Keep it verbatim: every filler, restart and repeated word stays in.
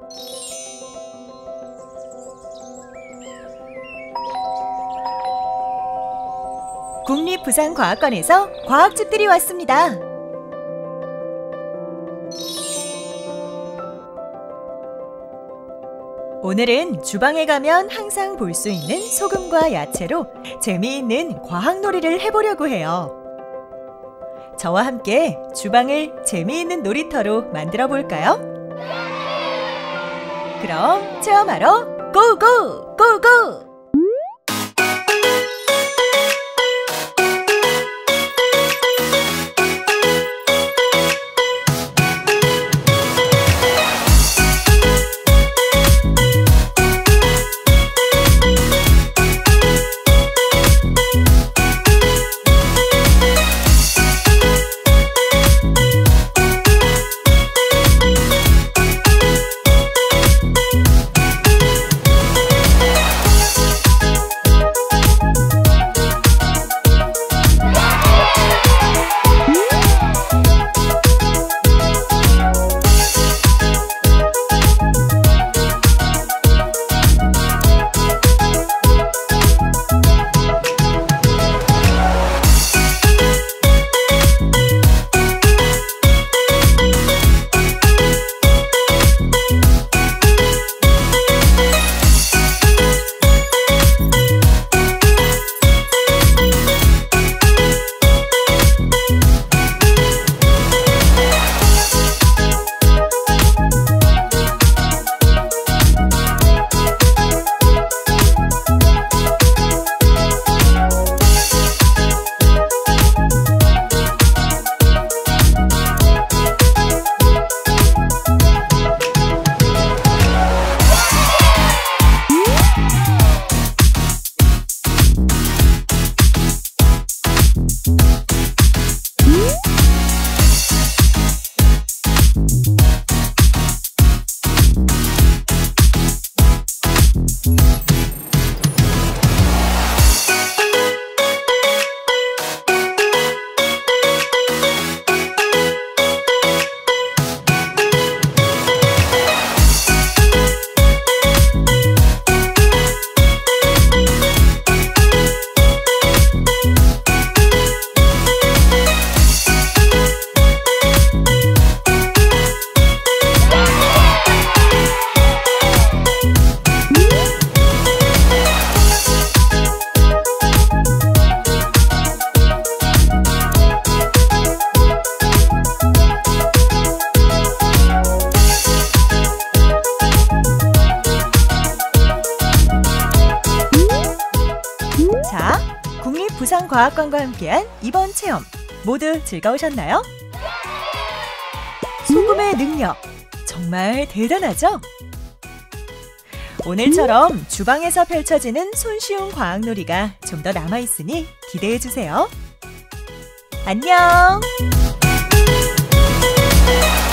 국립부산과학관에서 과학집들이 왔습니다. 오늘은 주방에 가면 항상 볼 수 있는 소금과 야채로 재미있는 과학놀이를 해보려고 해요. 저와 함께 주방을 재미있는 놀이터로 만들어 볼까요? 그럼 체험하러 고고! 고고! 자, 국립부산과학관과 함께한 이번 체험 모두 즐거우셨나요? 소금의 능력 정말 대단하죠? 오늘처럼 주방에서 펼쳐지는 손쉬운 과학놀이가 좀 더 남아있으니 기대해주세요. 안녕!